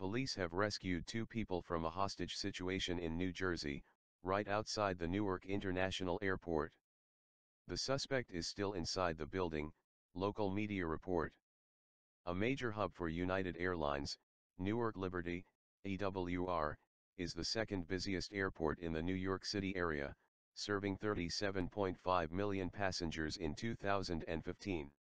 Police have rescued 2 people from a hostage situation in New Jersey, right outside the Newark International Airport. The suspect is still inside the building, local media report. A major hub for United Airlines, Newark Liberty, EWR, is the second busiest airport in the New York City area, serving 37.5 million passengers in 2015.